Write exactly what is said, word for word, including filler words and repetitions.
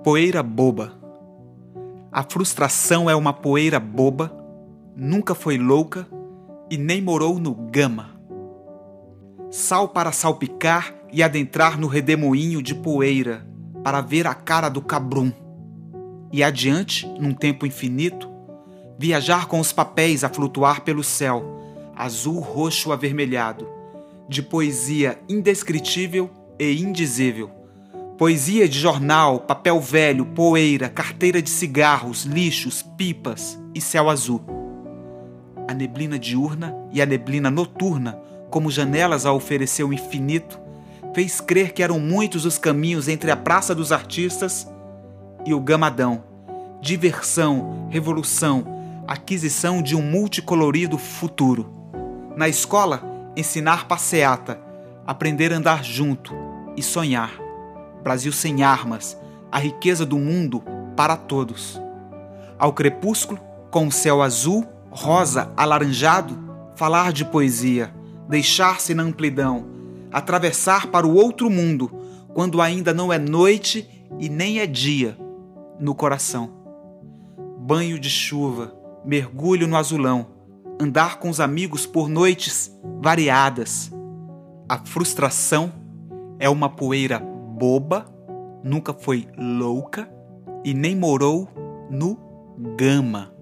poeira boba. A frustração é uma poeira boba, nunca foi louca e nem morou no gama. Sal para salpicar e adentrar no redemoinho de poeira para ver a cara do cabrum. E adiante, num tempo infinito, viajar com os papéis a flutuar pelo céu, azul, roxo, avermelhado, de poesia indescritível e indizível. Poesia de jornal, papel velho, poeira, carteira de cigarros, lixos, pipas e céu azul. A neblina diurna e a neblina noturna, como janelas a oferecer o infinito, fez crer que eram muitos os caminhos entre a Praça dos Artistas e o Gamadão. Diversão, revolução, aquisição de um multicolorido futuro. Na escola, ensinar passeata, aprender a andar junto e sonhar. Brasil sem armas, a riqueza do mundo para todos. Ao crepúsculo, com o céu azul, rosa, alaranjado, falar de poesia, deixar-se na amplidão, atravessar para o outro mundo, quando ainda não é noite e nem é dia, no coração. Banho de chuva, mergulho no azulão, andar com os amigos por noites variadas. A frustração é uma poeira boba, nunca foi louca e nem morou no gama.